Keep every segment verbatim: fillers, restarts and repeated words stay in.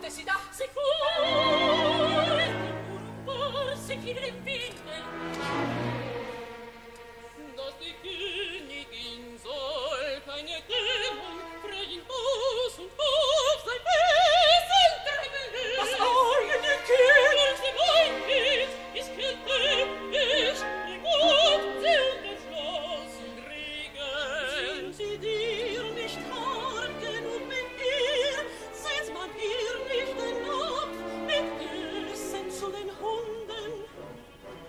Warte sie da. Sicur, forse chi le vinde. Dass die Königin soll keine Dämon freien Haus und Hof sein Wesen treiben. Was eigene Kind? Und sie mein Kind, ich kenne ich, die Gott sind entschlossen Regen. Sind sie dir nicht hart genug mit ihr? Setzt man ihr nicht den Napf mit Essen zu den Hunden?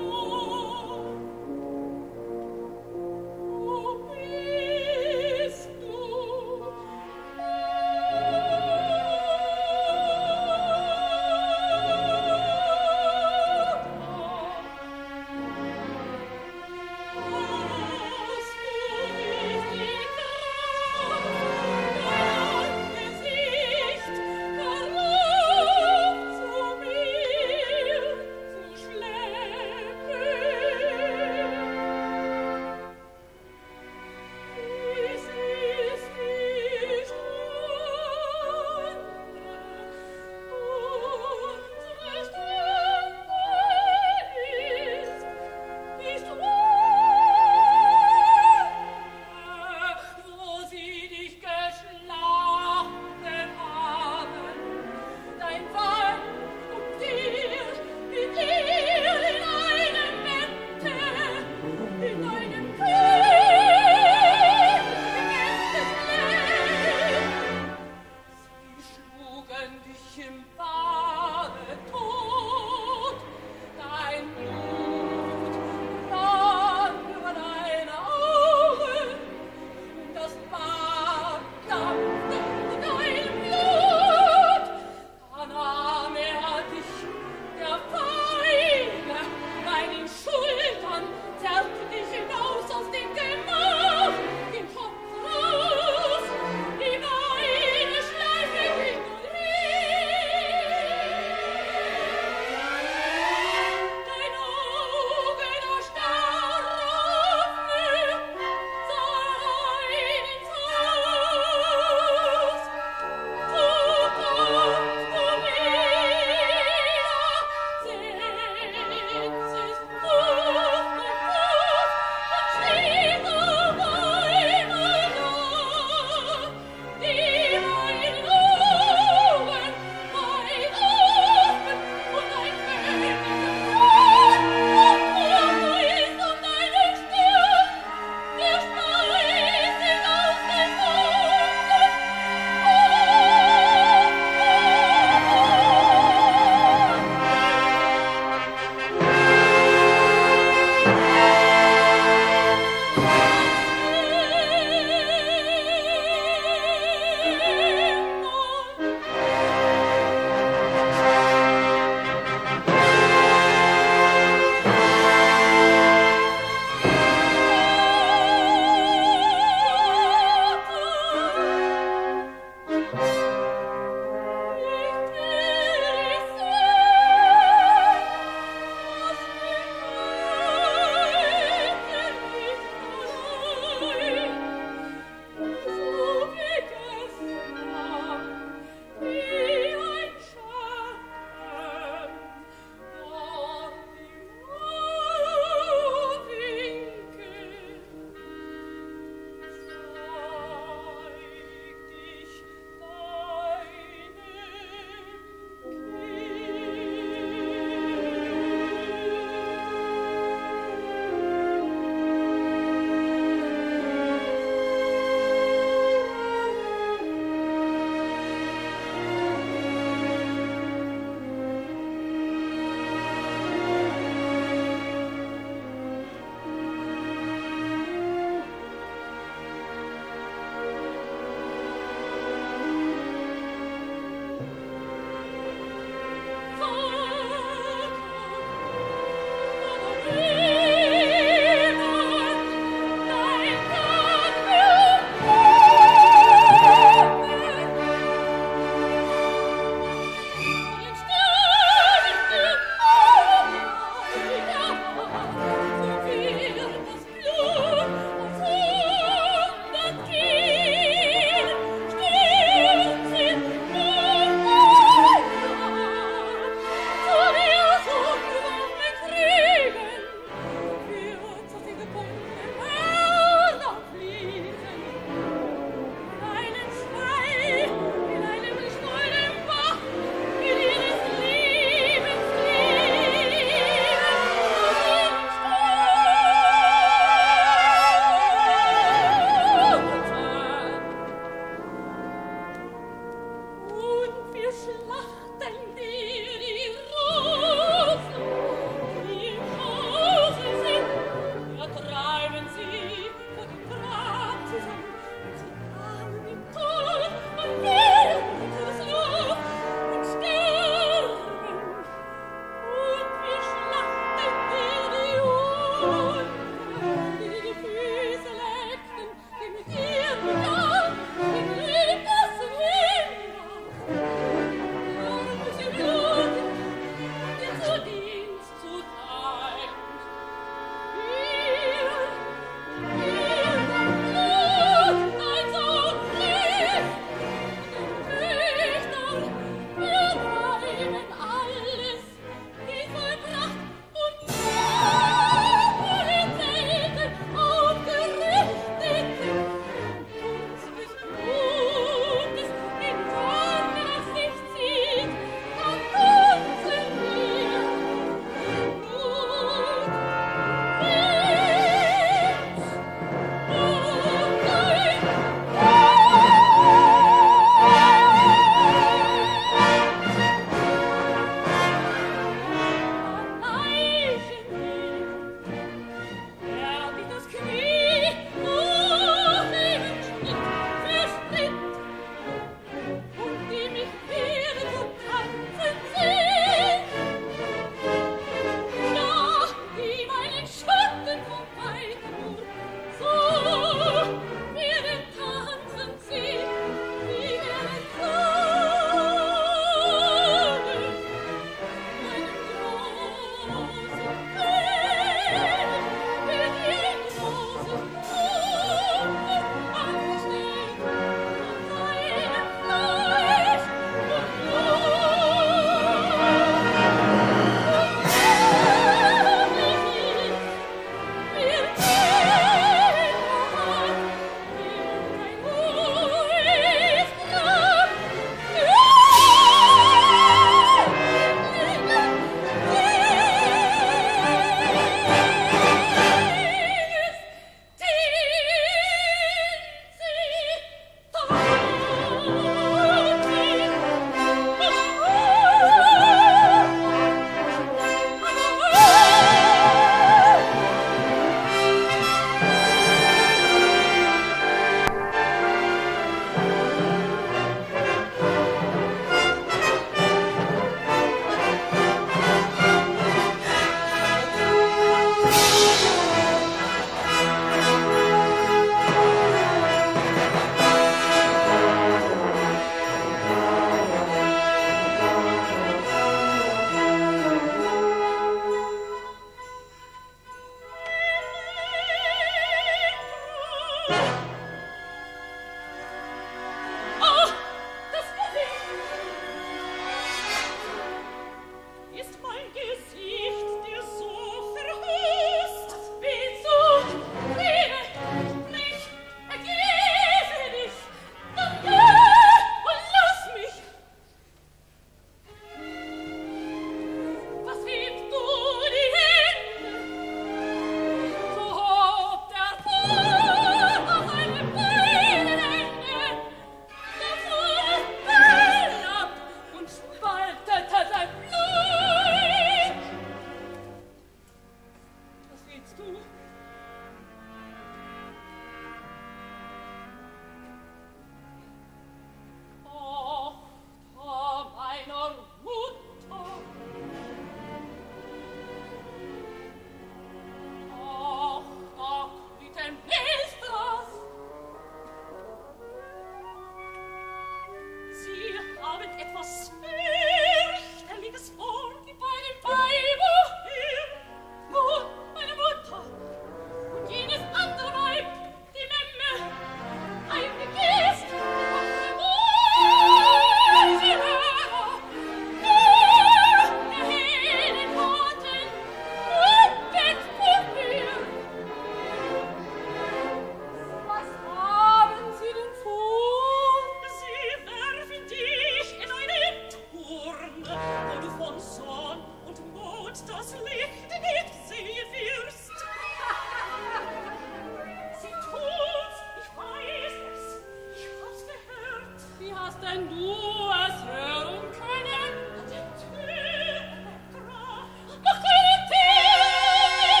hast denn du es hören können? Die Tür, Elektra, Doch keine Tür,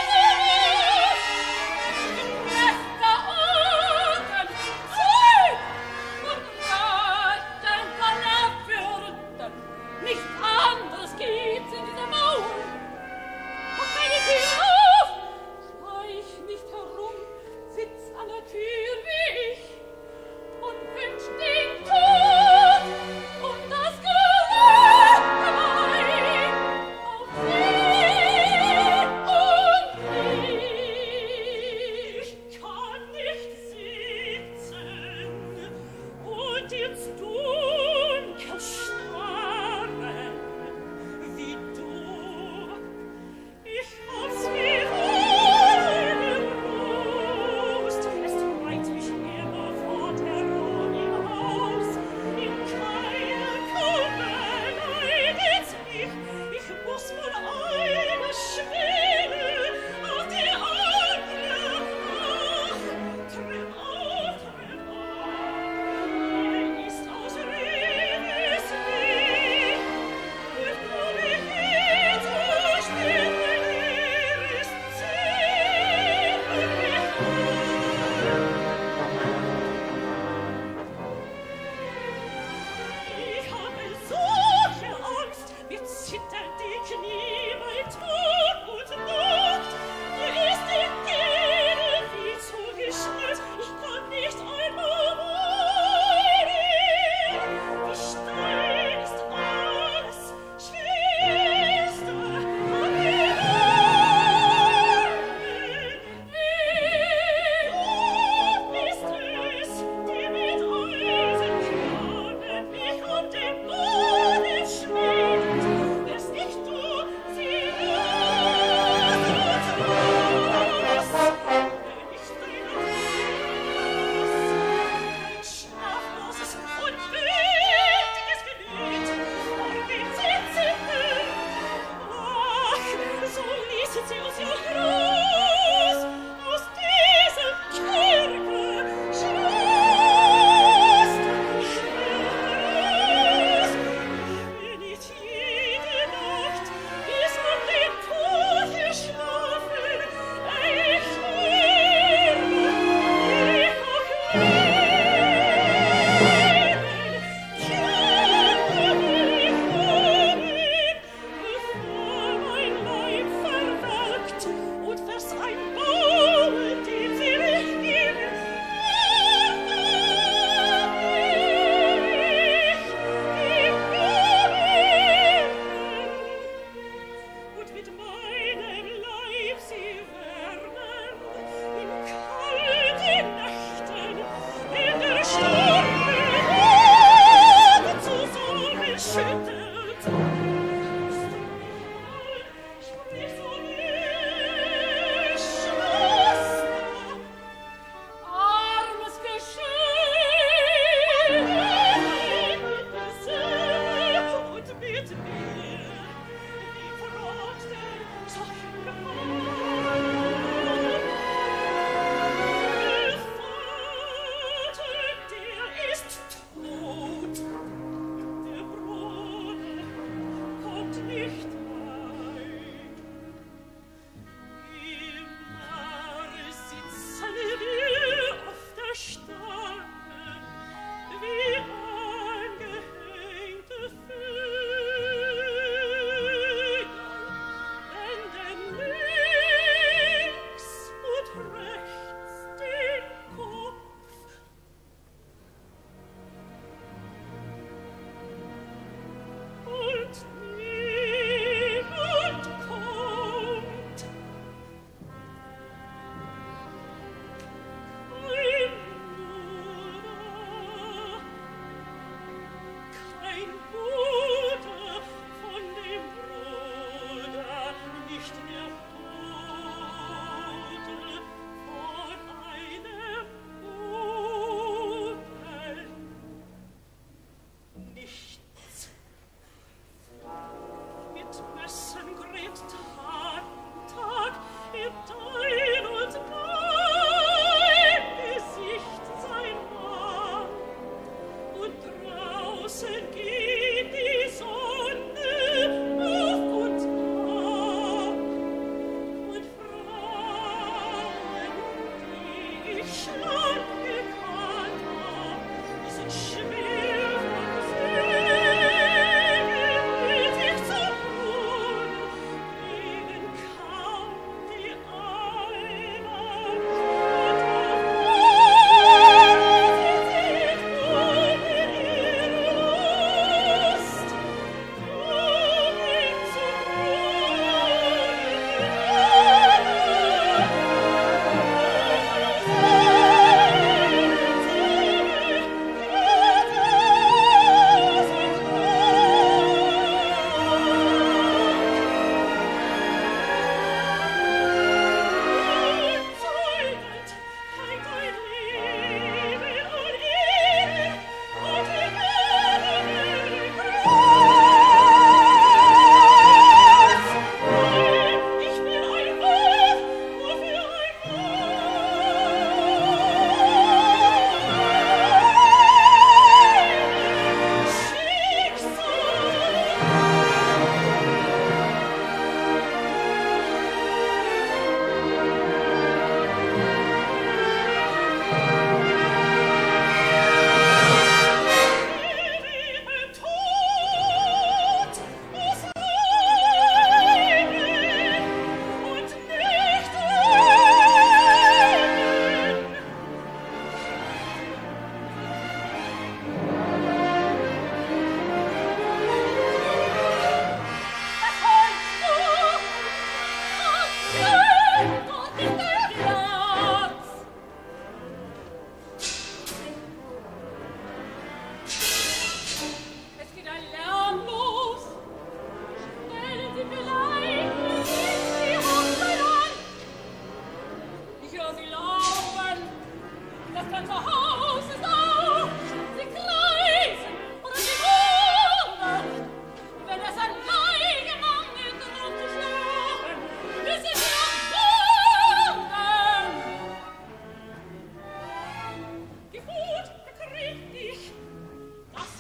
bester Orden, Zeug und Raten von Erwürden. Nichts anderes gibt's in dieser Mauer. doch keine Tür auf! Schleich nicht herum, sitz an der Tür wie ich und wünsch den Tod um das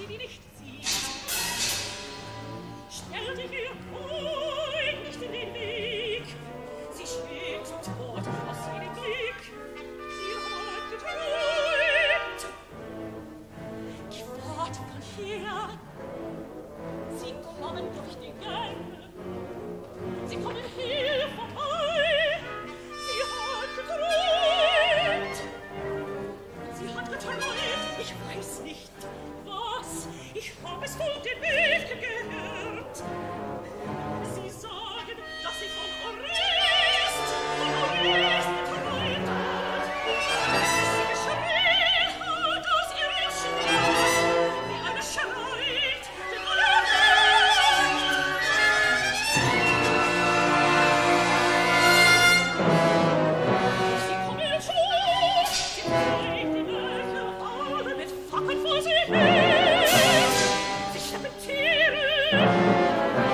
sie die nicht sieht. Stell dich ihr ruhig nicht in den Weg. Sie steht zum Tod aus ihrem Blick. Sie hat geträumt. Gefahr von hier. Sie kommen durch die Gänge. Sie kommen hier vorbei. Sie hat geträumt. Sie hat geträumt. Ich weiß nicht, was. Ich hab es von dem Weg gehört. Sie sagen, dass sie von Orest, von Orest geträumt hat. Sie geschrien hat aus ihrem Schlaf, wie eine schreit, den aller Sie kommen schon, sie trägt die Löcher alle mit Fackeln vor sich her. Sie schleppen Tiere,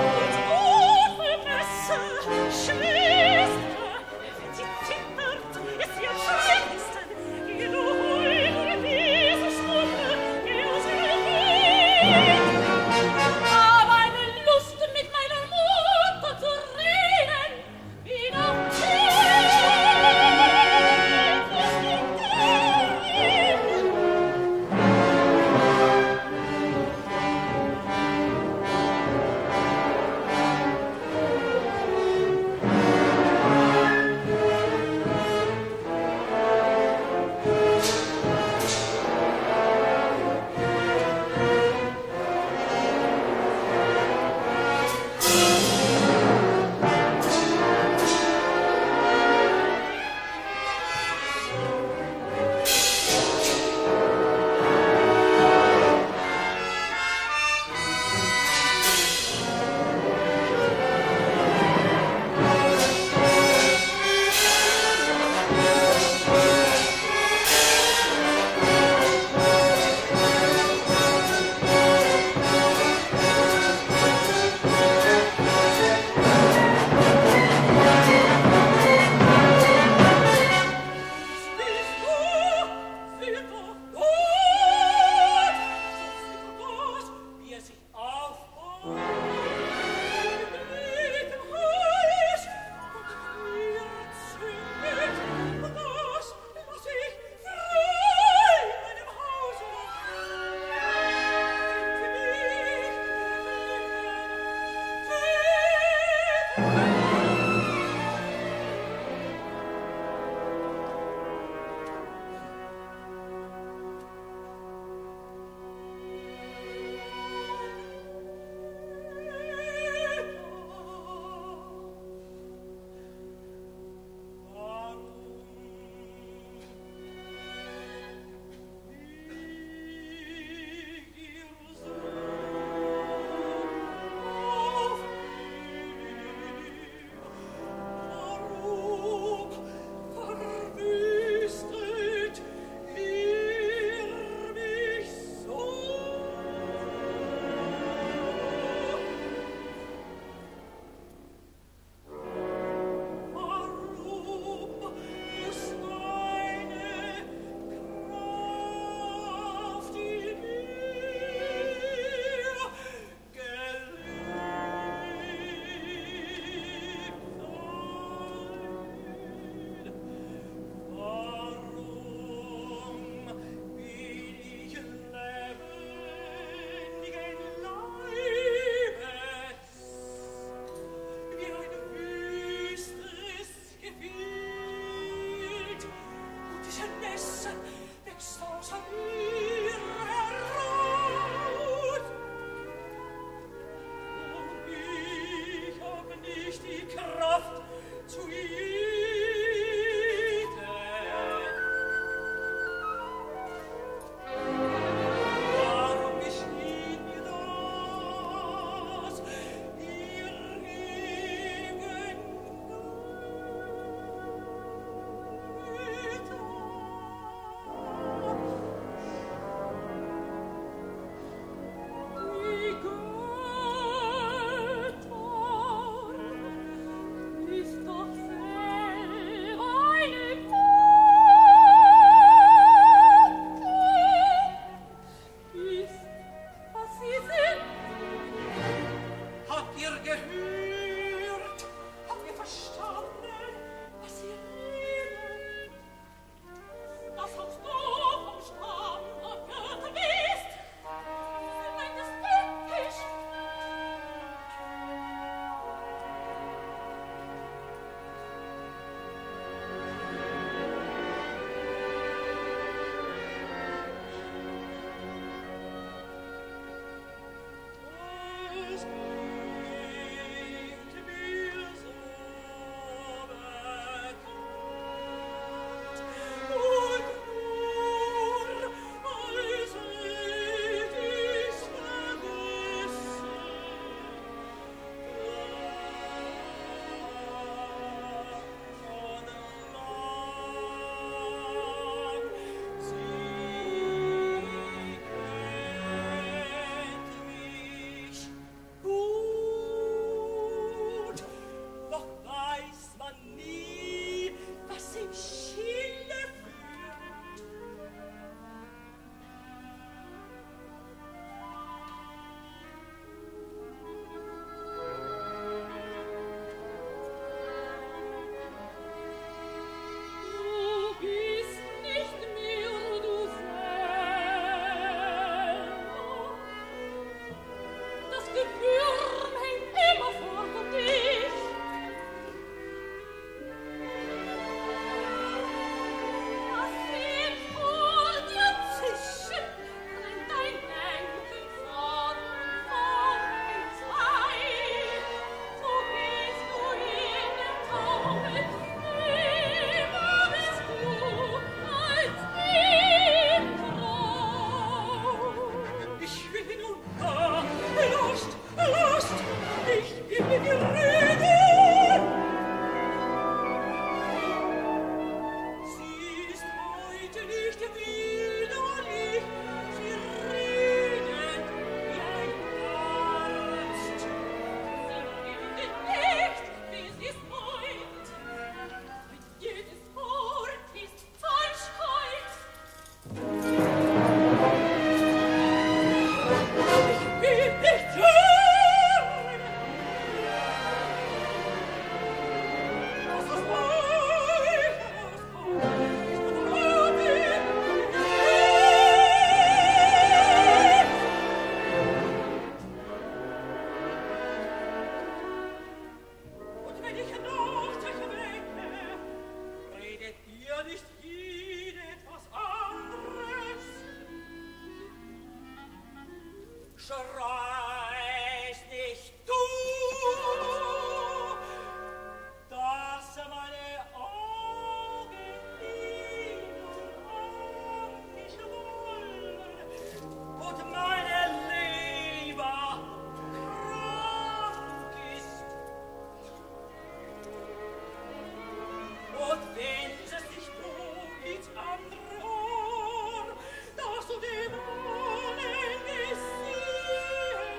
Dass du dem Ohne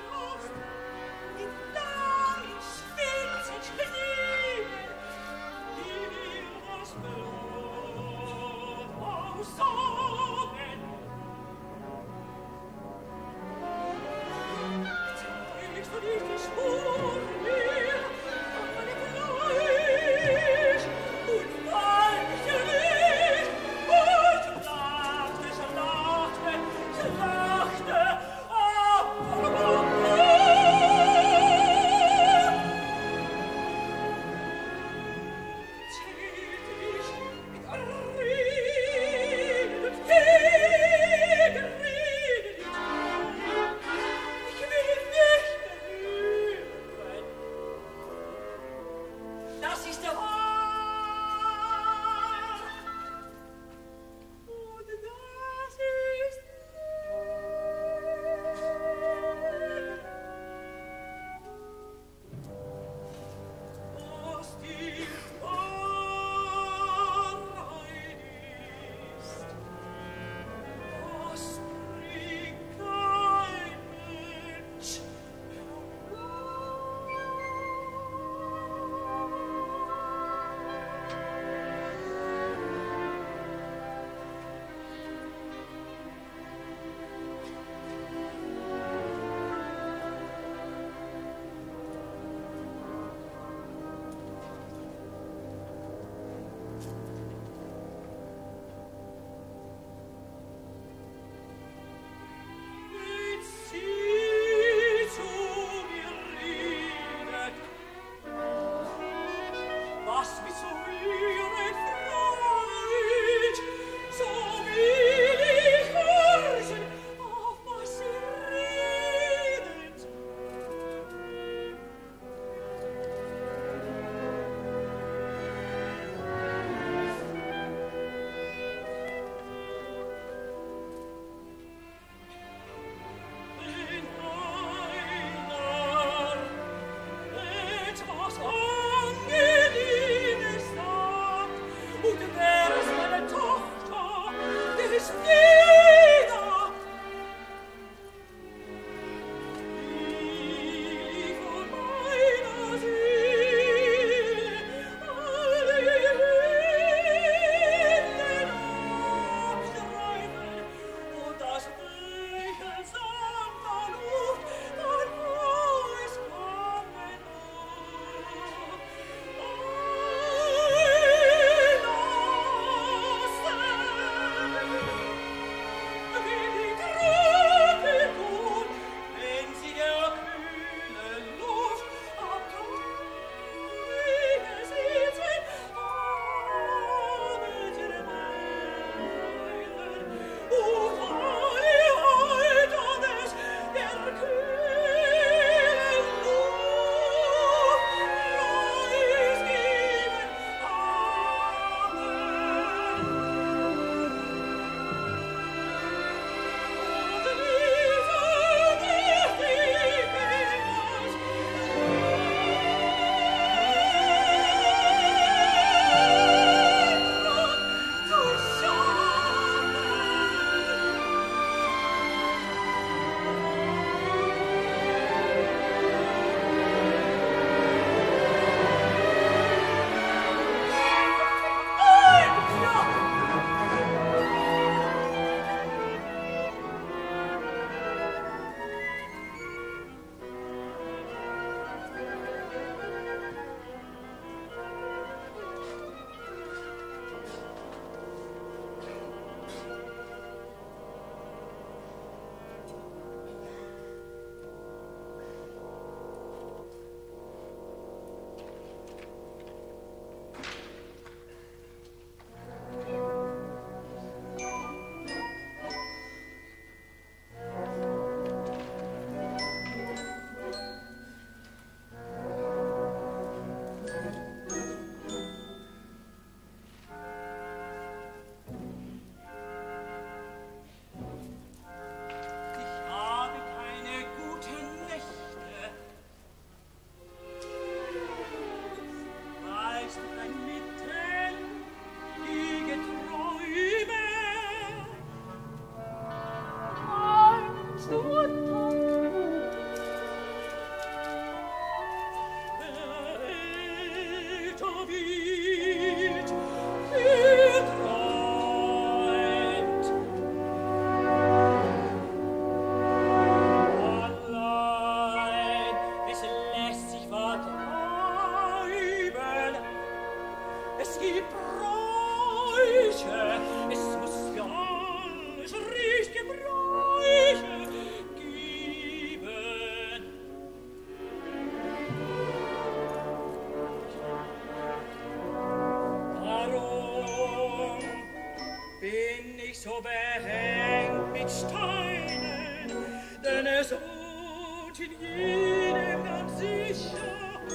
Es wohnt in jedem ganz sicher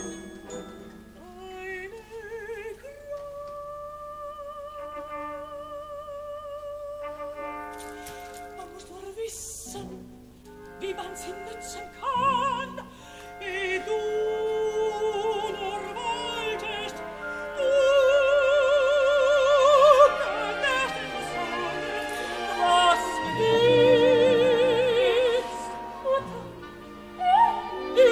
eine Kraft. Man muss nur wissen, wie man sie nützen kann, ehe du nur wolltest, du könntest etwas sagen, was ist. Mutter, ja,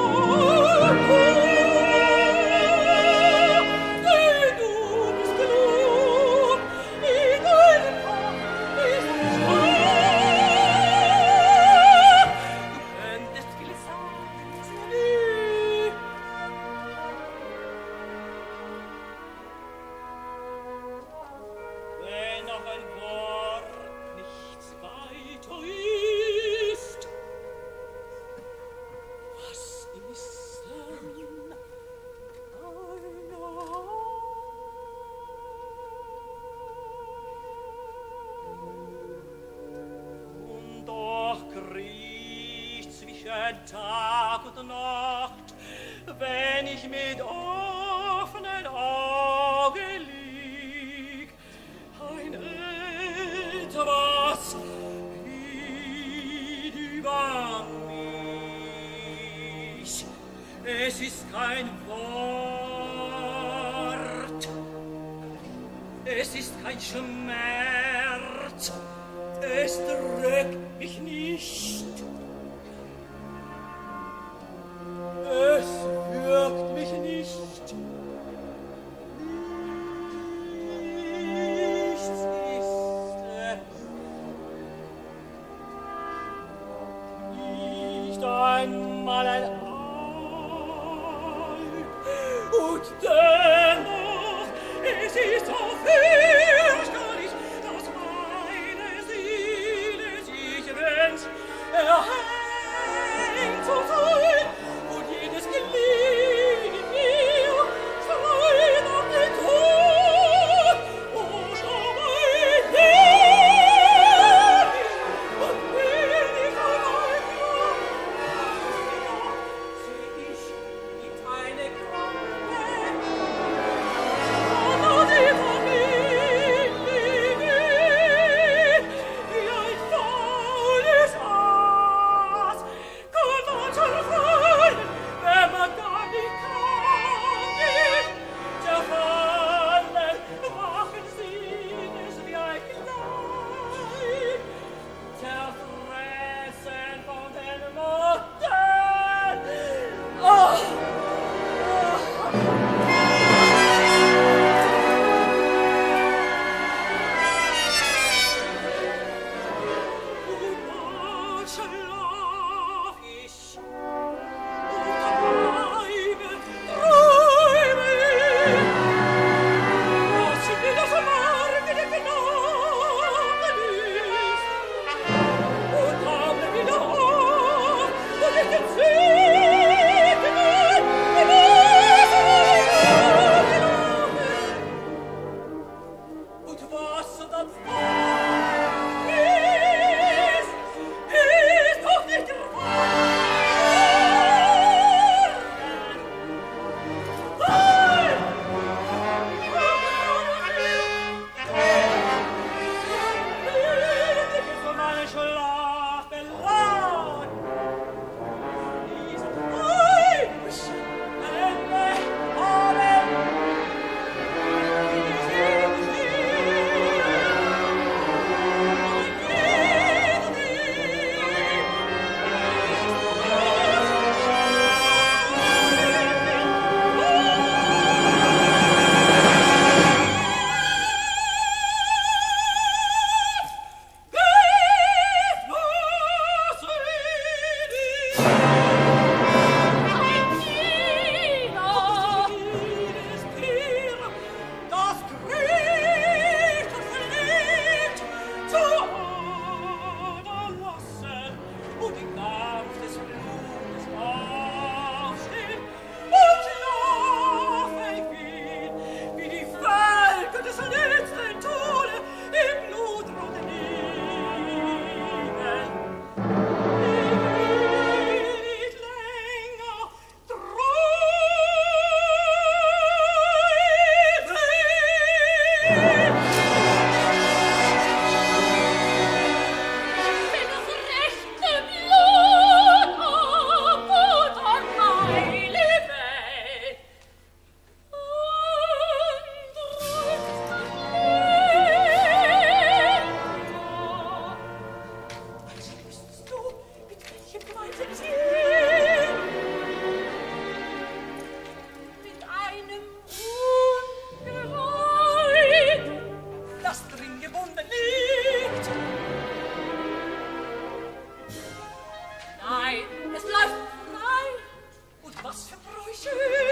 denn du bist klug, in deinem Kopf ist stark. Du könntest viel sagen, wie. Wenn noch ein Wort nichts weiter ist, was ist denn eine Und doch kriecht zwischen Tag und Nacht, wenn ich mit offenen Augen lieg, ein etwas geht über mich. Es ist kein Wort, es ist kein Schmerz, es drückt mich nicht. Es wirkt mich nicht. Nichts ist es. Nicht einmal ein Ei. Und dennoch, es ist so fürchterlich, dass meine Seele sich wünscht, erhängt zu sein. Und jedes Glied in mir schreit auf den Tod. Oh, schau mein Herr, und will ich allein seh ich nicht eine Kranke, aber die Familie wie ein faules Aas. Kann man schon freuen, wenn man gar nicht krank ist. Zerfallen machen sie es wie ein Kleid, zerfressen von den Motten. Oh! Und bald schlaf ich, und träume, träume ich, dass ich wieder so warm wie der Knaben ist. Und habe wieder auf, und ich den Segen im Wasser gelaufen. Und was dann ist, ist doch nicht wahr. Nein! Glücklich ist von meinem Schlaf beladen. was für Bräuche?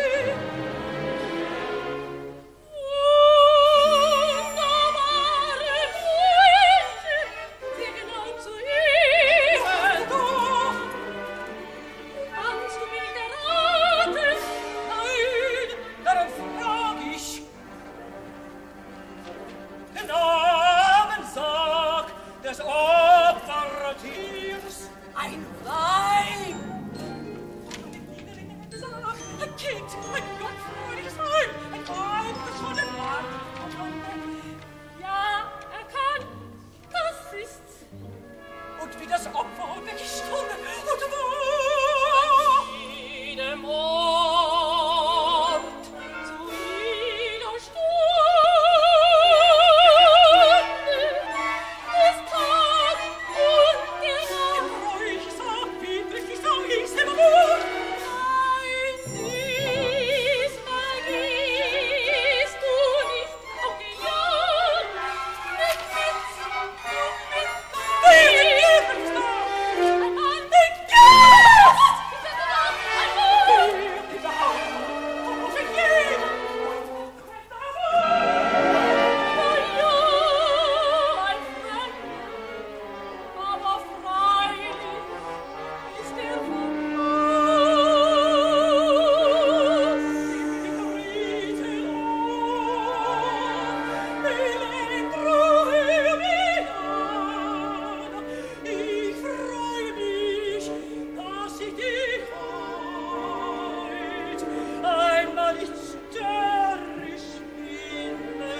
Ein Weib! Ein Kind, ein gottfreudiges Weib, ein Weib, das schon ein Mann. Ja, er kann. Das ist's. Und wie das Opfer weggestunde und wo? An jedem Ort, zu jeder Stunde, des Tag und der Nacht. Ich sag, wie richtig sag ich's immer wohl. Nein, diesmal gehst du nicht auf die Jagd mit Witz und mit Wer Geist. ist da? Ein Mann, Ein Gast! ich sage doch, ein Mann. Überhaupt, auf ein Leben. Na ja, ein Fremd, aber freilich ist er Ich freue mich, dass ich dich heut einmal nicht störrisch finde.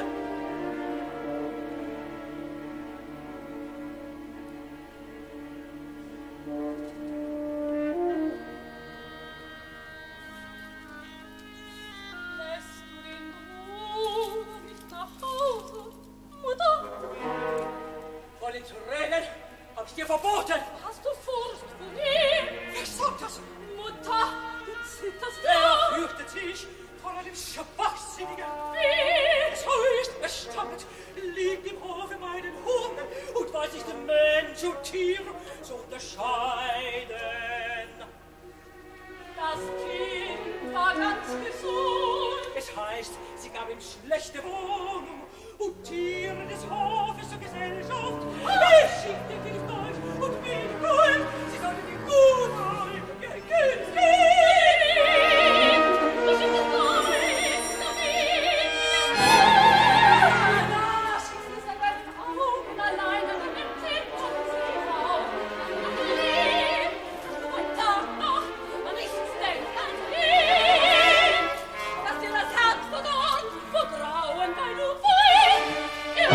Lässt du den Bruder nicht nach Hause, Mutter? Vor den Tränen hab ich dir verboten. Hast du Furcht vor ihm? Wer sagt das? Mutter, du zitterst Er ja. fürchtet sich vor einem Schwachsinnigen. Wie? Es heißt, er stammt, liegt im Hofe meinen Hunden und weiß nicht Mensch und Tier zu unterscheiden. Das Kind war ganz gesund. Es heißt, sie gab ihm schlechte Wohnung und Tiere des Hofes zur Gesellschaft. Ich schickte dir nicht Deutsch und mir Gold. Sie sollten die gut wollen. Geld, Geld, Geld. Du schickst Neues zu mir. Das Sie ist aber mit Augen allein an dem Tipp und sie auf. Und lebt, und danach an nichts denkt als ihn. Dass dir das Herz verdorrt, vor Grauen, weil du weißt, ihr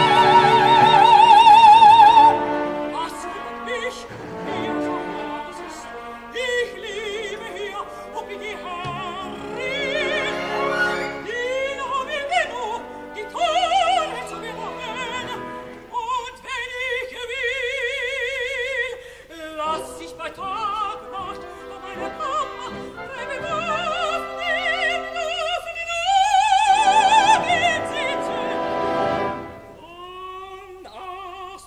Was kümmert mich, wie es auch alles ist? Ich liebe hier und bin die Herrin. Die hab ich genug, die Tore zu gewonnen. Und wenn ich will, lass ich bei Tag und Nacht von meiner Kammer frei bewaffnet auf den Augen sitzen. Und aus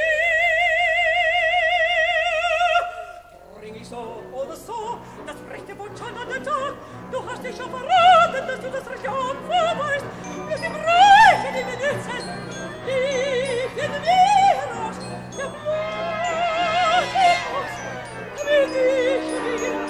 dir bring ich so oder so das rechte Wunsch an den Tag. Du hast dich schon verraten, dass du das rechte Opfer weißt. Wir sind Reiche, die wir nützen. Ich bin Virus, der Blut, damit ich wieder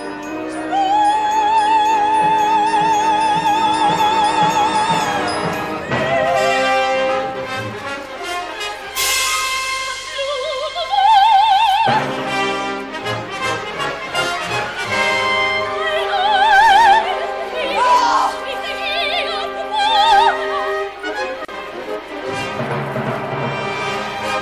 Thank you.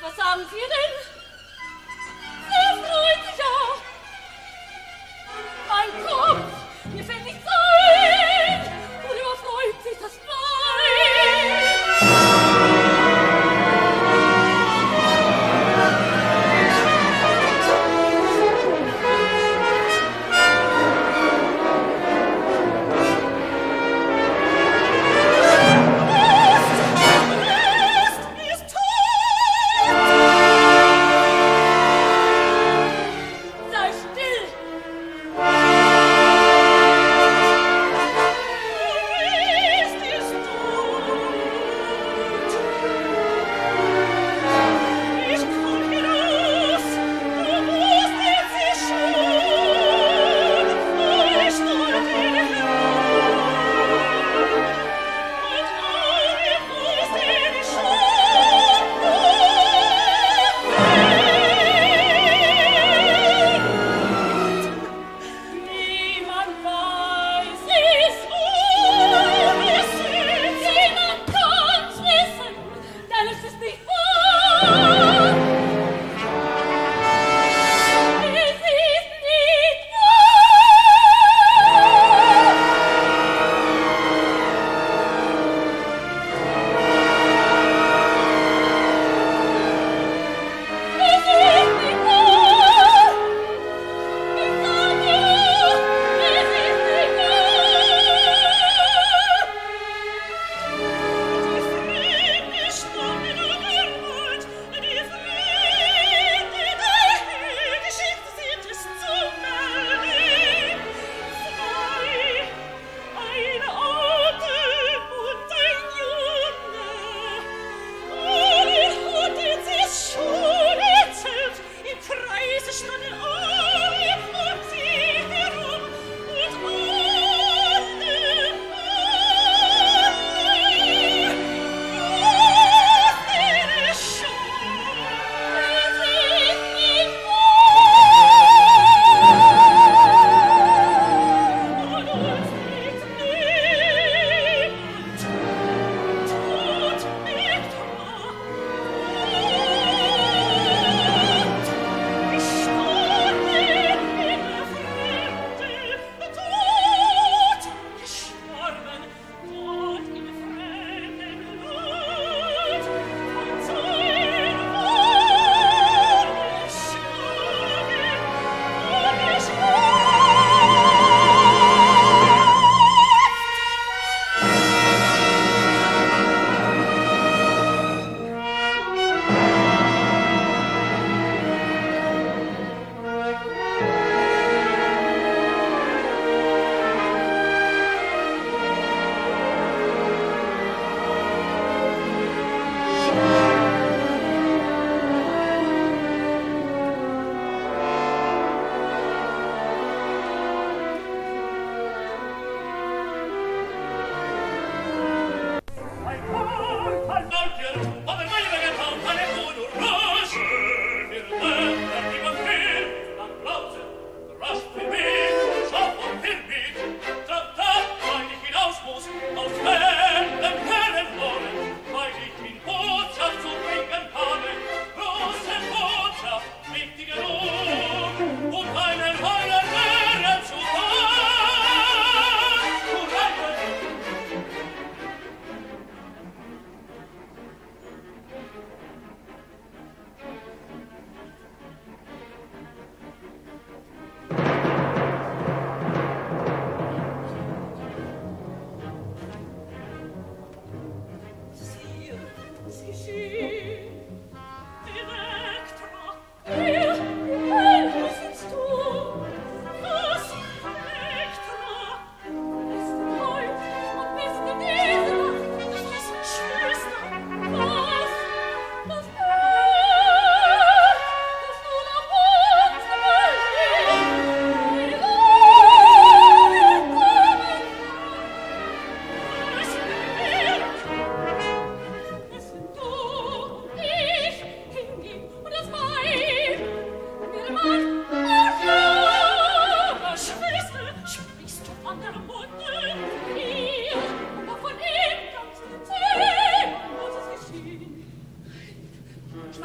Was sagen Sie denn? Er freut sich ja. Mein Kopf, mir fällt nichts ein. Und überfreut sich das Bein. Ist, ist, ist tot!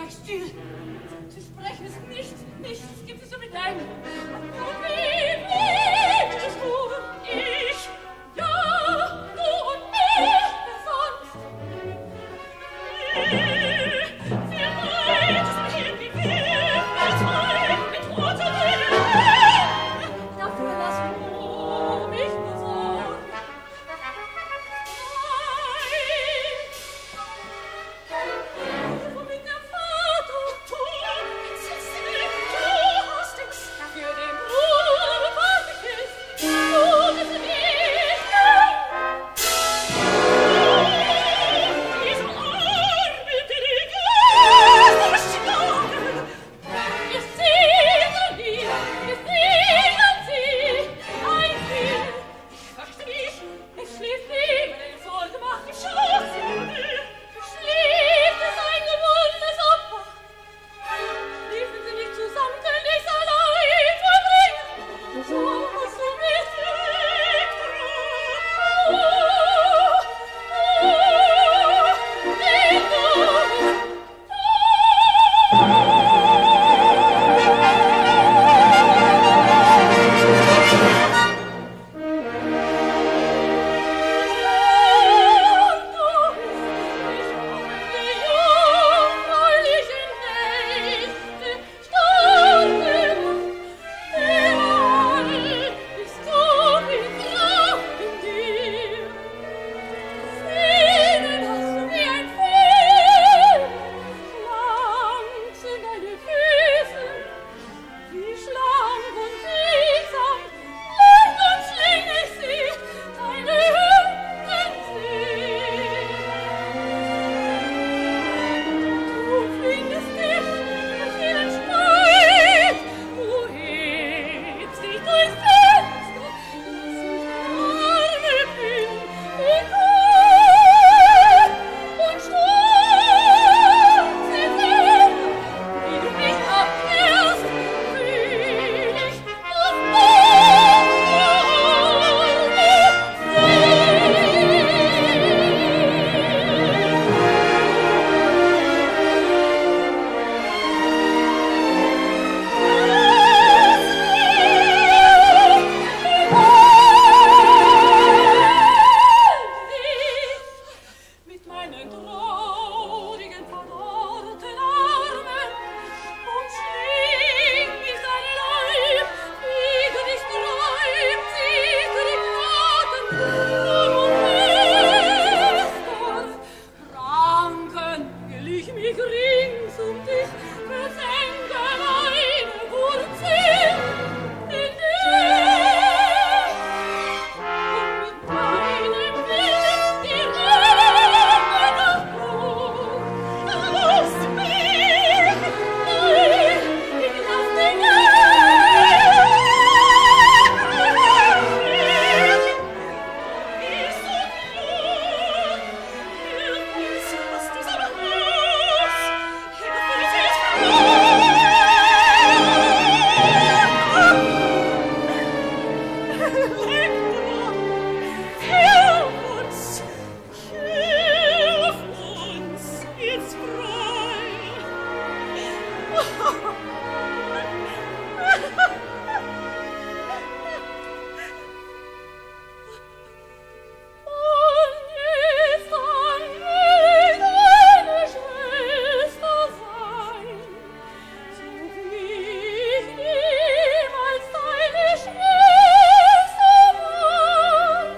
Sei still! Sie sprechen es nicht! Nichts gibt es zu bedenken! Und wie lebtest du? Ich? Ja, du und ich! Wer sonst? Wie, wie weit ist mir wie wir, als Weib mit roter Rede? Dafür lass du mich besorgen. Nein! Womit der Vater tut, sitzt er, du hast es für den Bruder fertig ist, tut es nicht. Dieser arme Diligenz verschlagen. Wir sehen dir, wir sehen sie, ein Kind. Ich fürchte mich, es schläft neben den vollgemachten Schoß. Schläft es ein gewundenes Opfer? Schliefen sie nicht zusammen, könnte ich's allein vollbringen. So musst du mich wegtragen. Oh, oh, denn du bist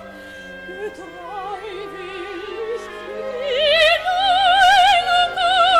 Treu will ich in deiner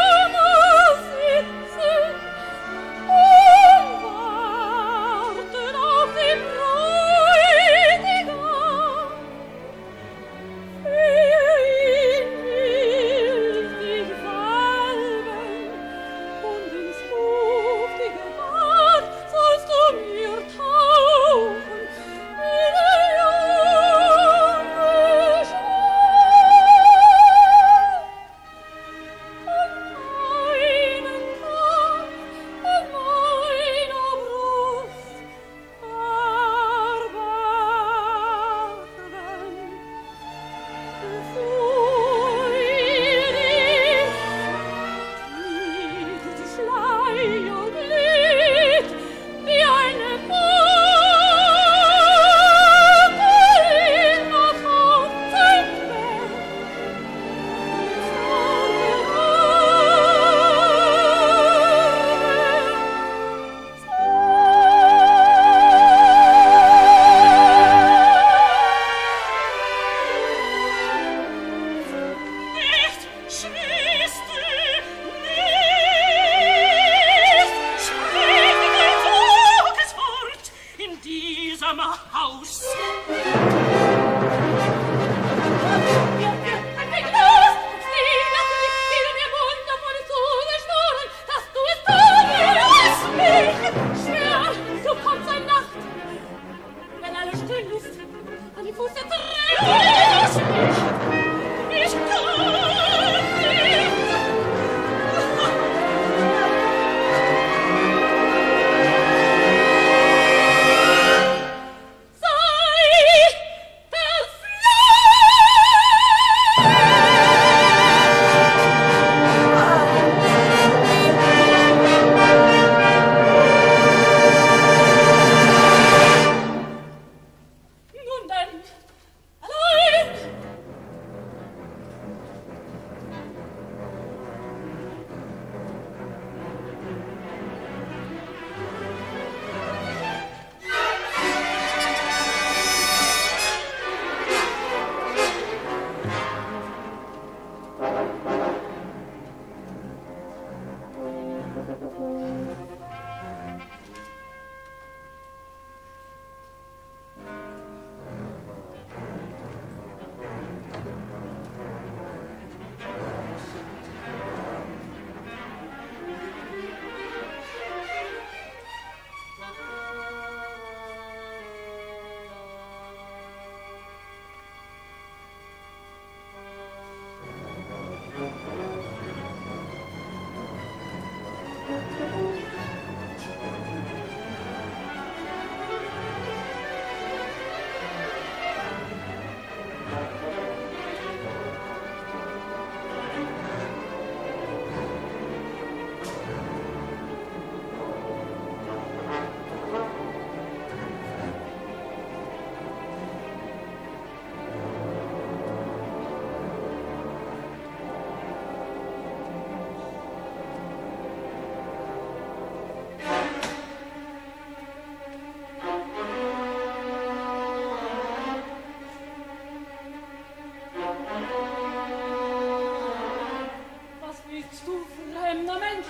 willst du, fremder Mensch?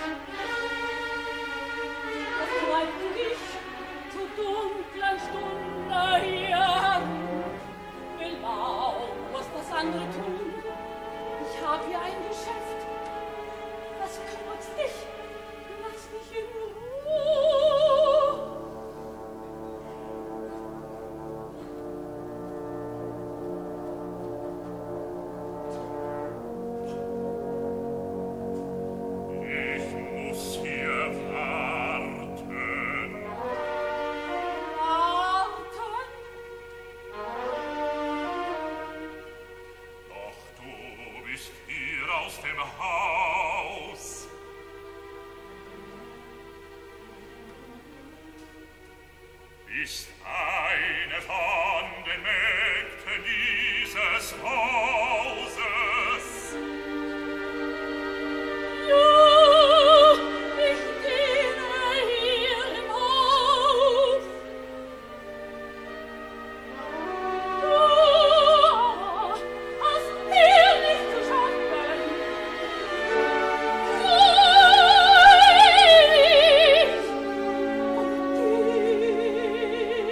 Was treibt du dich zu dunkler Stunde hier herum? Will Baum, was das andere tun? Ich hab hier ein Geschäft. Was kümmert's dich? Lass mich in Ruhe. Ist eine von den Mägden dieses Hauses. Ja, ich diene hier im Haus. Ja, hast mir nicht zu schaffen. Freudig und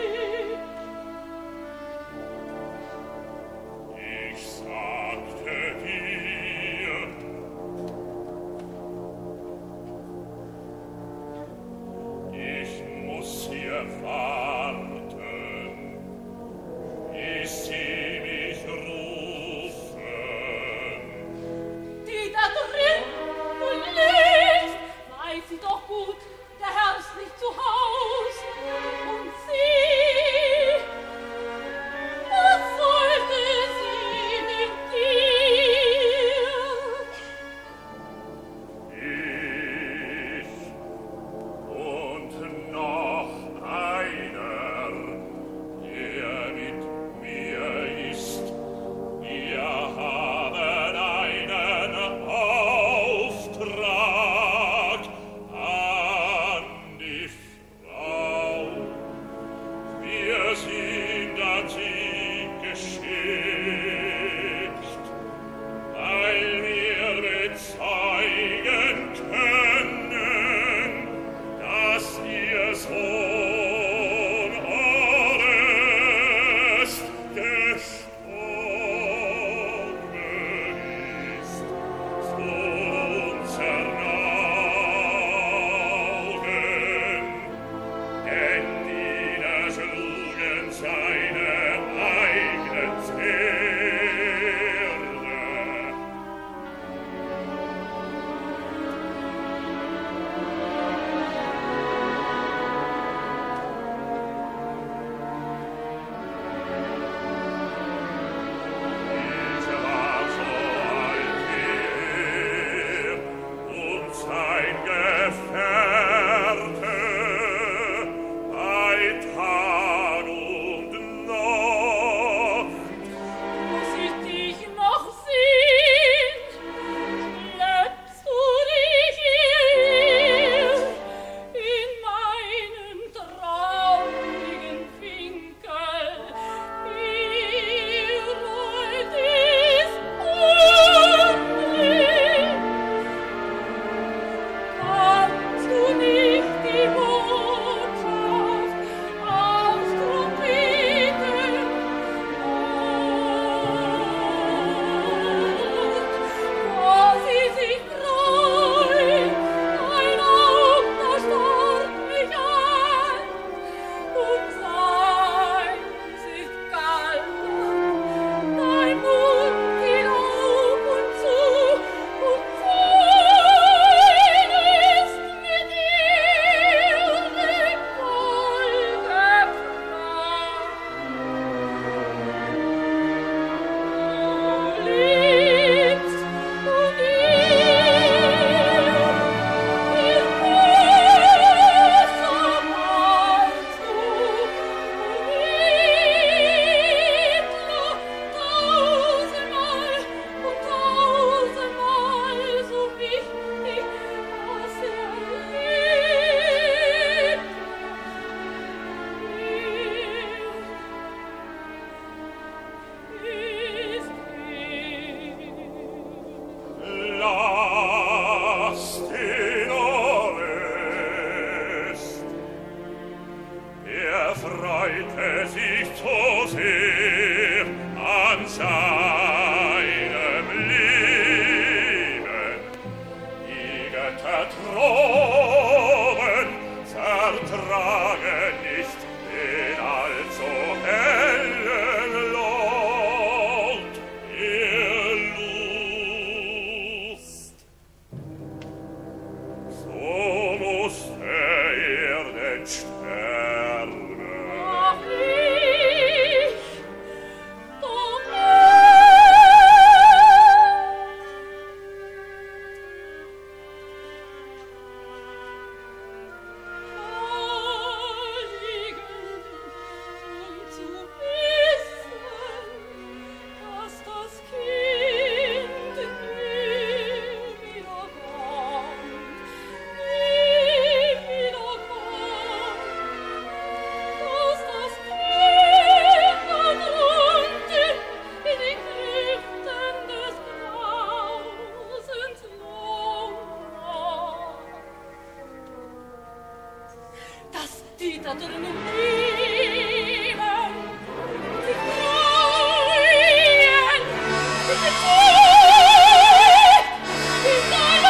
Agostino ist. Er freute sich so sehr an seinem Leben. Die Götter droben vertragen nicht den allzu hellen Lohn der Lust. So musste er denn sterben. Ach, ich, doch da drinnen leben, die freuen, die betrübt, die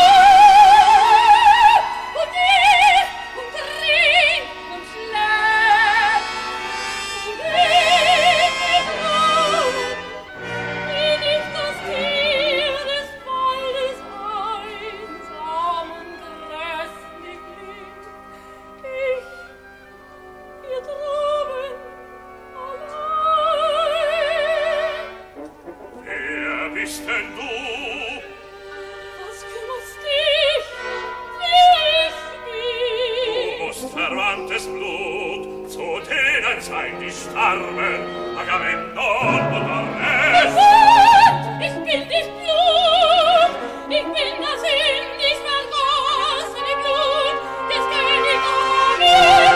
Salon, und isst und trinkt und schläft, und lebt im Raum, wie nicht das Tier des Waldes einsam und grässlich liegt. Ich hier droben allein. Wer bist denn du? Was kümmert's dich, wie ich bin? Du musst verwandtes Blut zu denen sein, die starben, Agamemnon und Ares. Blut! Ich bin nicht Blut! Ich bin das in dich vergossene Blut des König Agamemnon.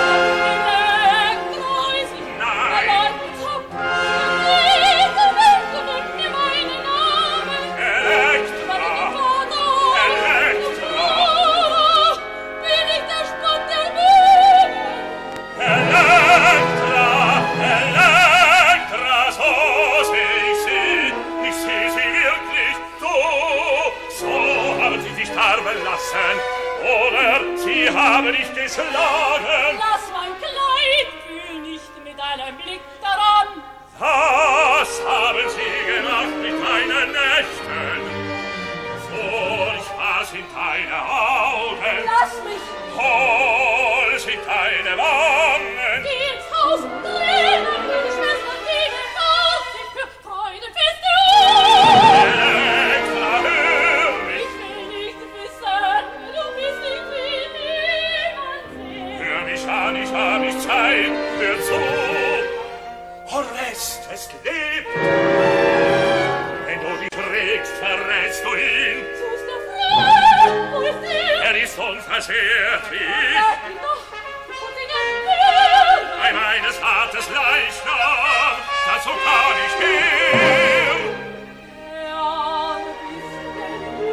Oder sie haben dich geschlagen. Lass mein Kleid, fühl nicht mit einem Blick daran. Was haben sie gemacht mit meinen Nächten? Furchtbar sind deine Augen. Lass mich. Hohl sind deine Wangen. Geh ins Haus, Tränen, meine Schwester, gehen auf dich für Freudenfeste. Elektra, hör mich. Ich will nicht wissen, du bist nicht wie niemand sehen. Hör mich an, ich hab nicht Zeit, hör zu. Orestes lebt. Wenn du dich regst, verrätst du ihn. So ist der Freund, wo ist er? Er ist unversehrt wie Lass mich doch, und in den Höhen. bei meines Vaters Leichnam. Dazu kann ich hier. Wer bist denn du?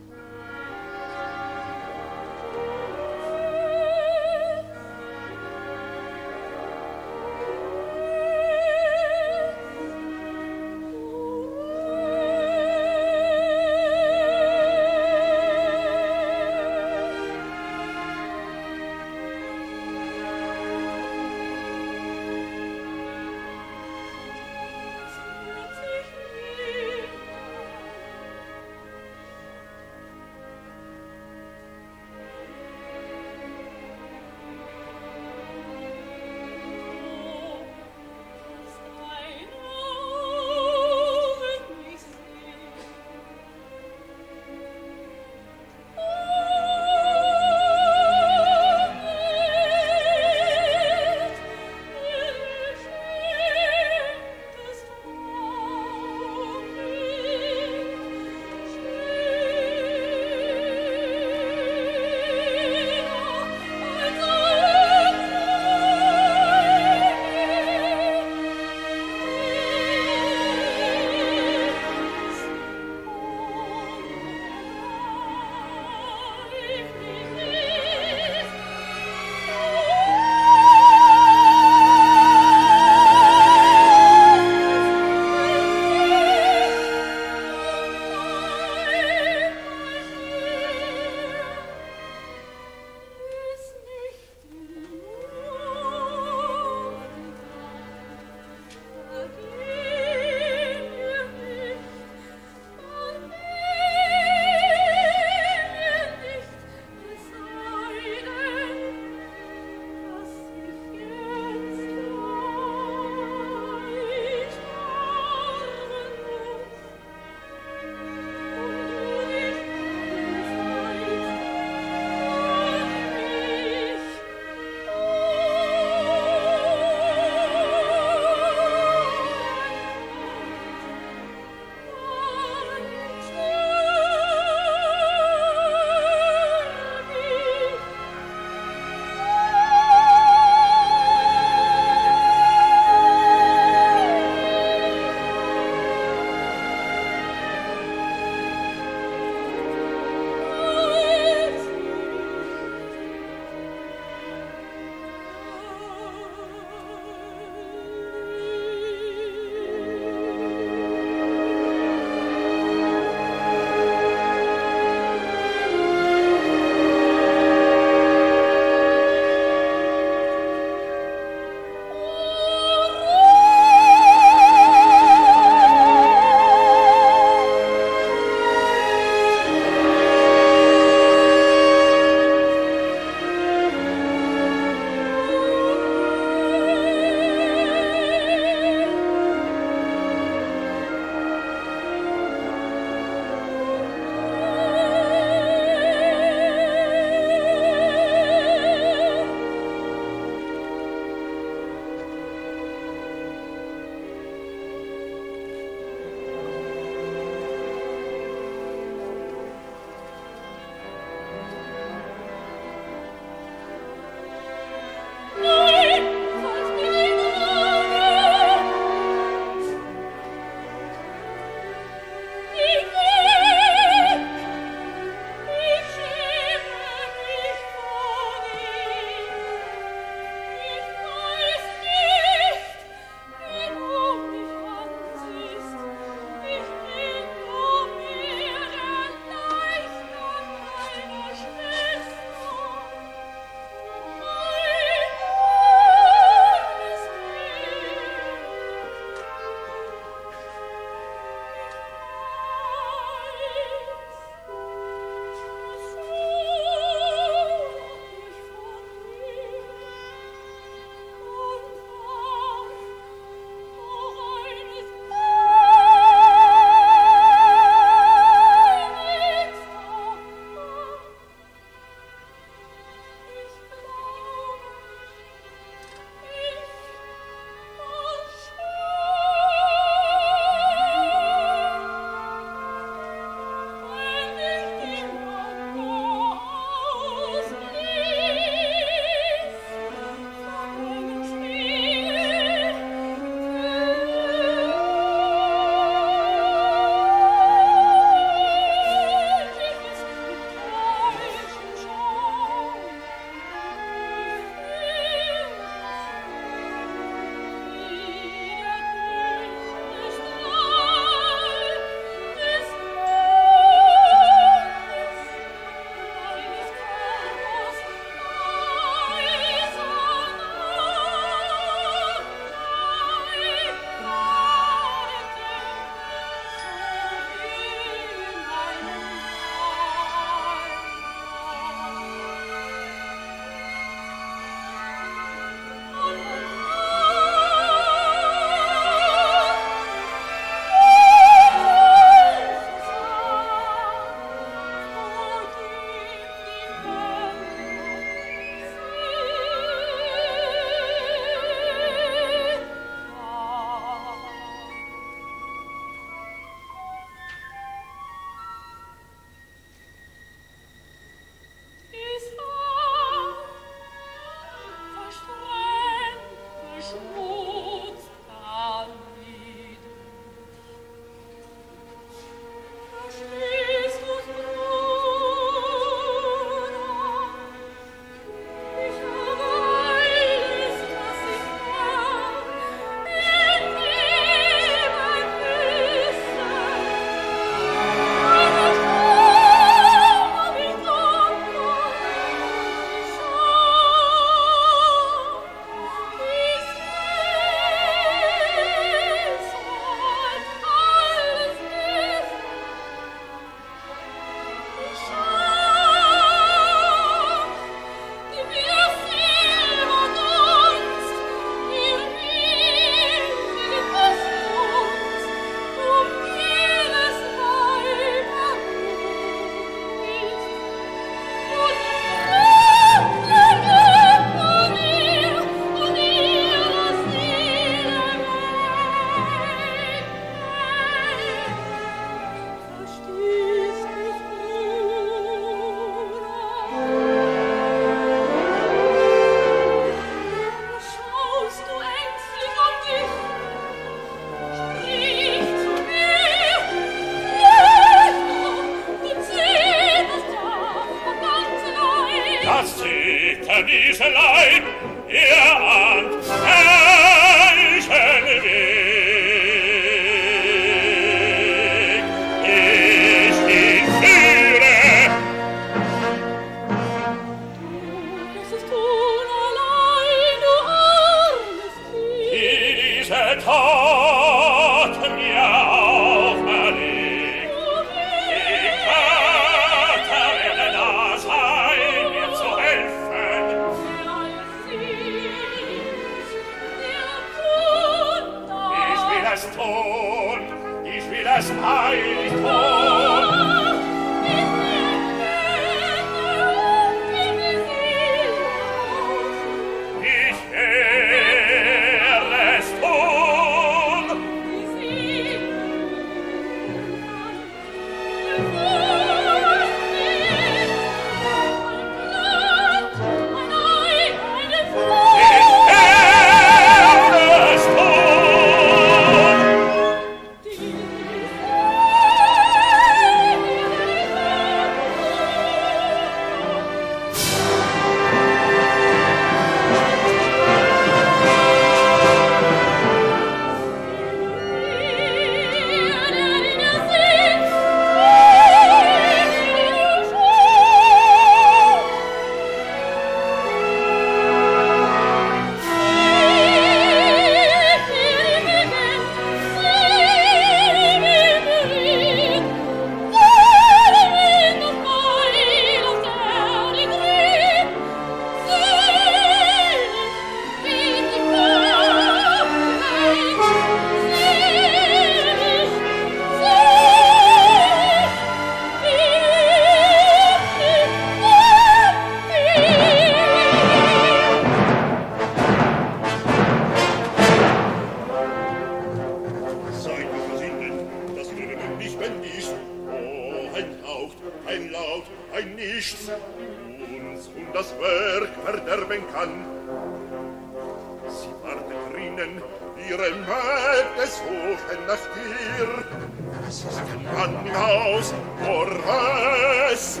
Haucht, ein Laut, ein Nichts uns und das Werk verderben kann. Sie wartet drinnen, ihre Mägde suchen nach dir. Es ist kein Mann im Haus, or was?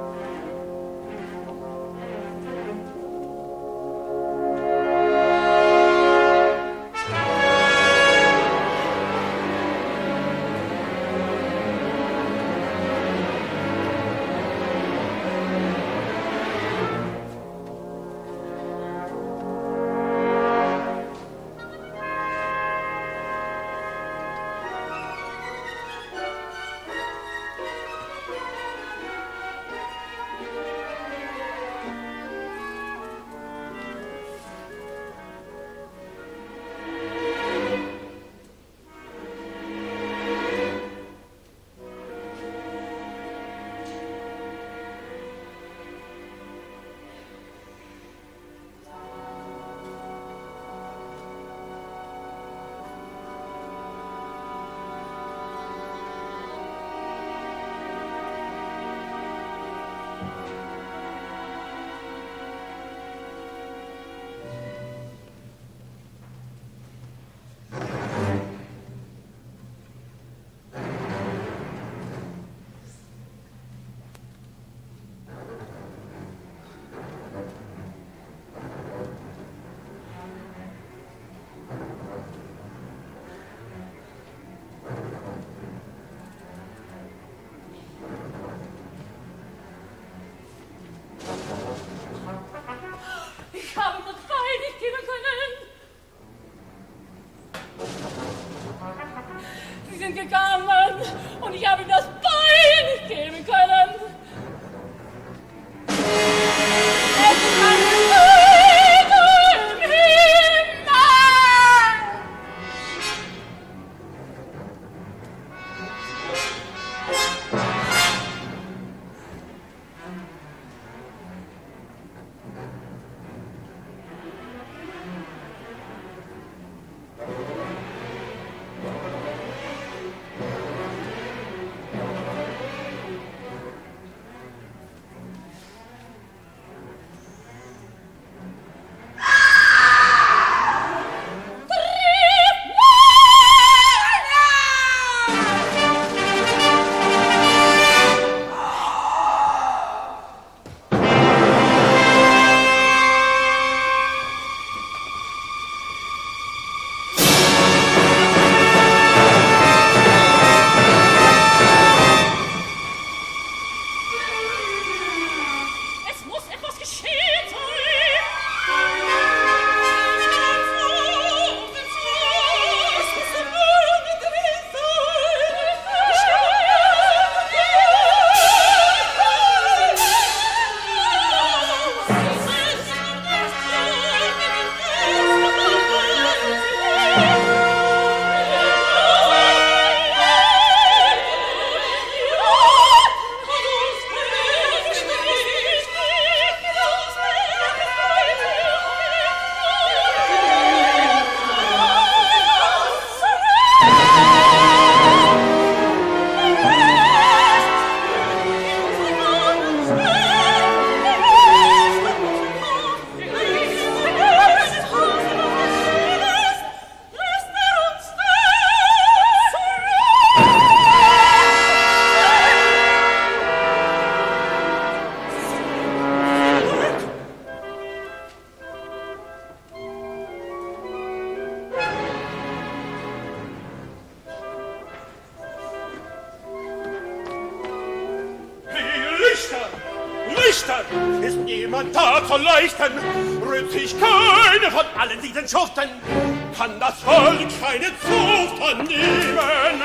Ist niemand da zu leuchten? Rühmt sich keine von allen diesen Schuften? Kann das Volk keine Zucht annehmen?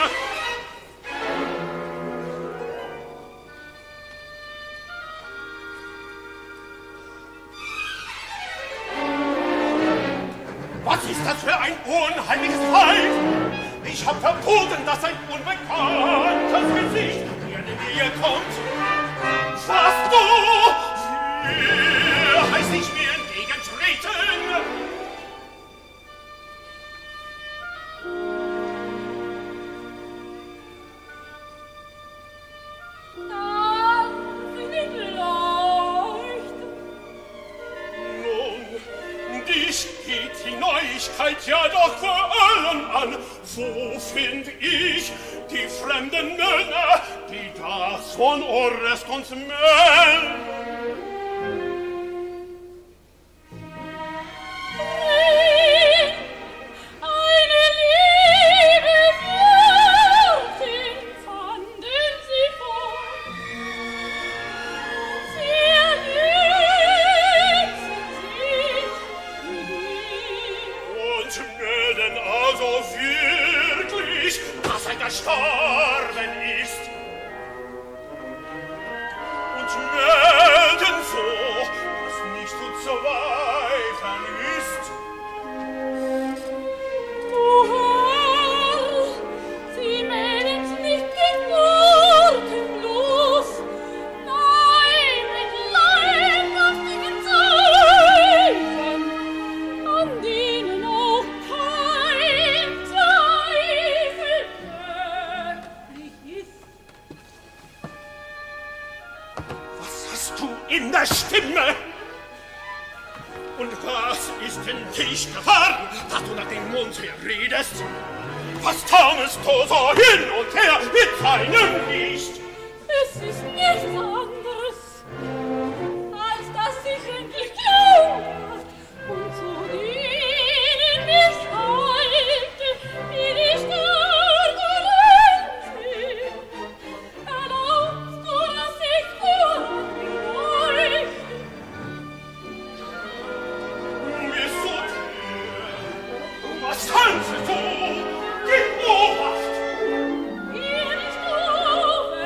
Was ist das für ein unheimliches Weib? Ich hab verboten, dass ein unbekanntes Gesicht mir in die Nähe kommt. Was du? Hier heißt ich mir entgegentreten. Ah! Herrlichkeit ja doch vor allem an. Wo find ich die fremden Männer, die das von Orest uns melden? Gestorben ist und melden so, was nicht zu zweifeln ist. O Herr, Sie melden's nicht mit Worten bloß, nein, mit leibhaftigen Zeichen, an denen auch kein Zweifel in der Stimme. Und was ist denn dich gefahren, dass du nach dem Mund her redest? Was taumelst du so hin und her mit deinem Licht? Es ist nichts anderes, als dass ich endlich glaube und zu denen mich halte, die die Stärkeren sind. Erlaubst du, dass ich voran was tanzt du? Gib Obacht! Ihr nicht oben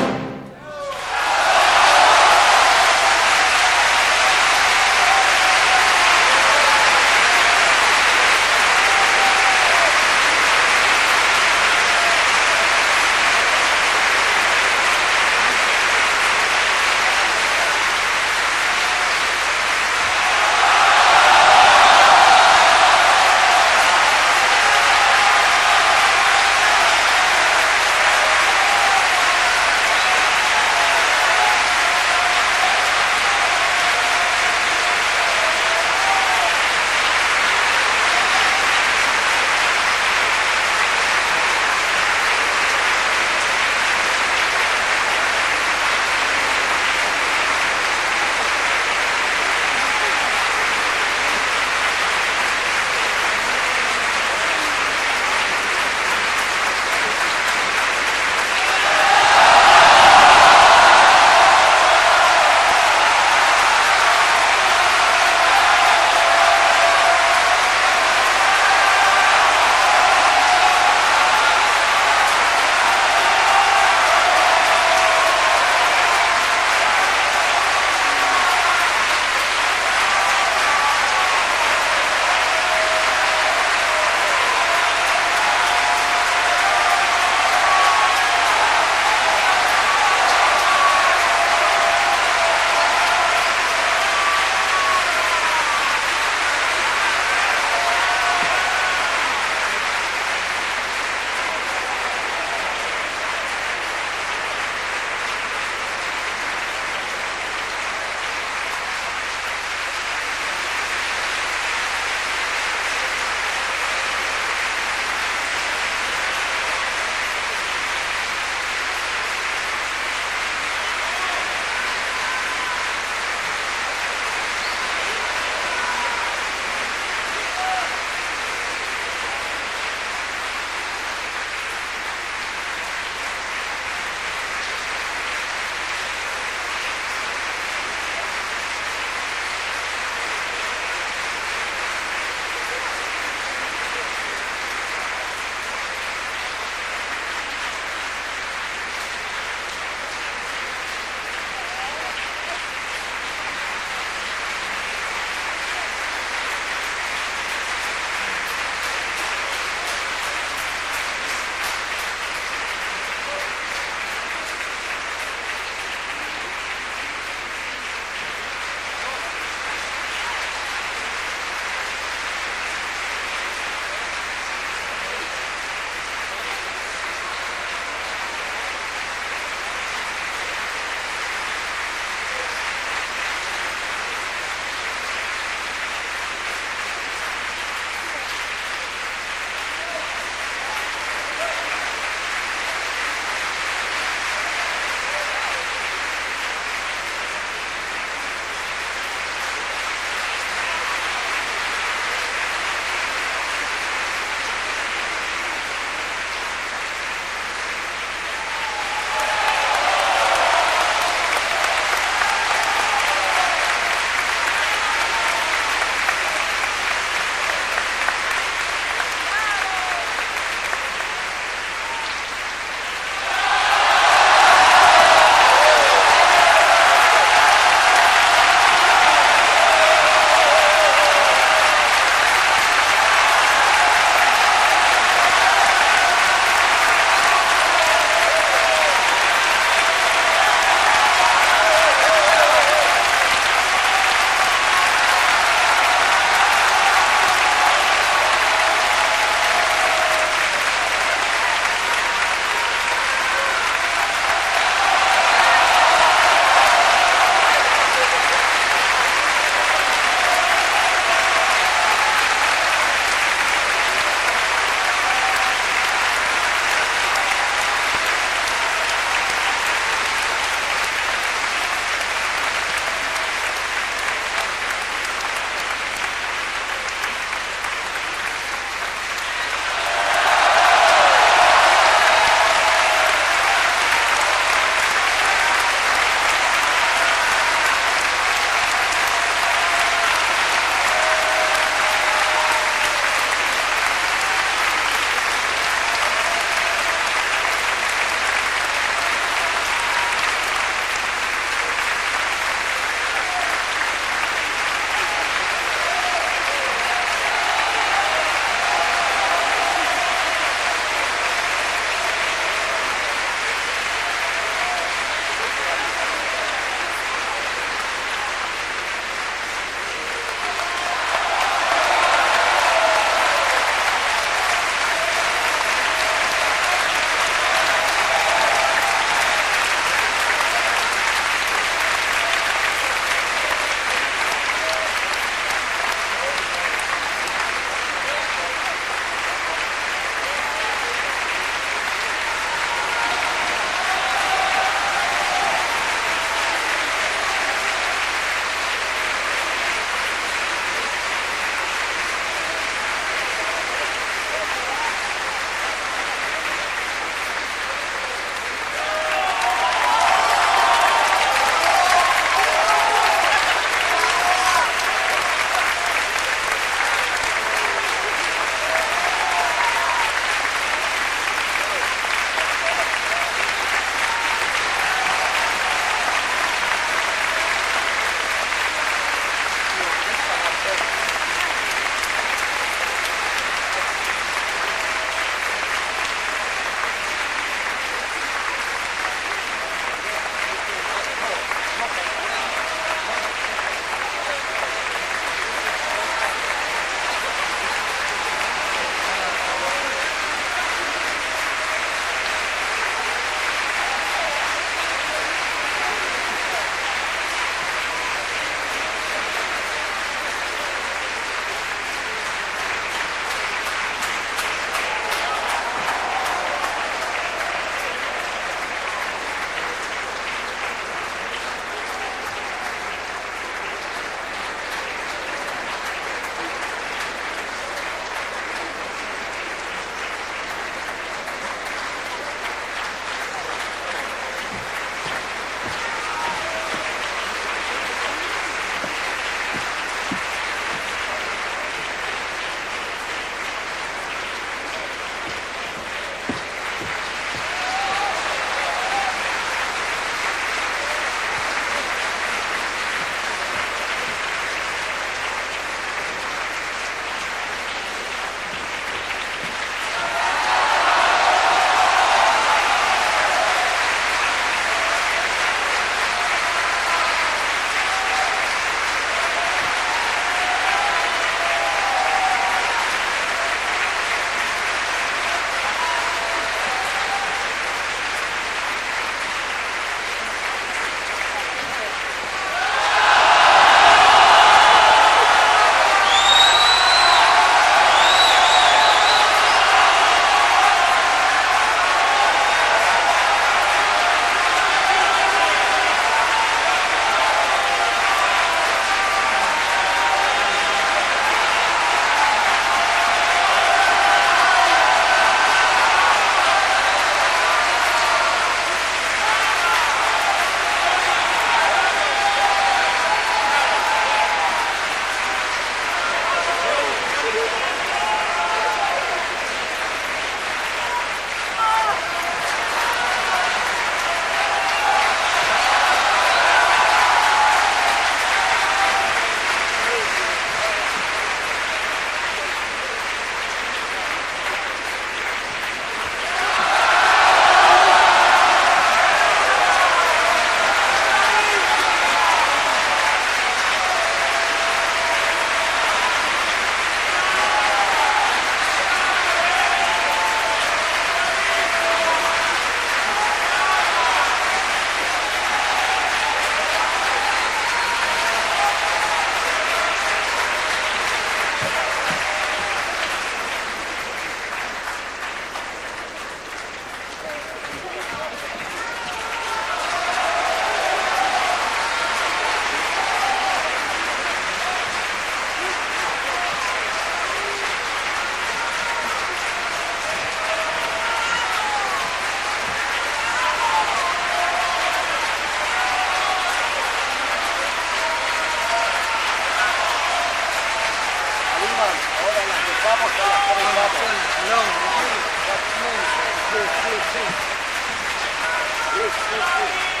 Yes, yes, yes.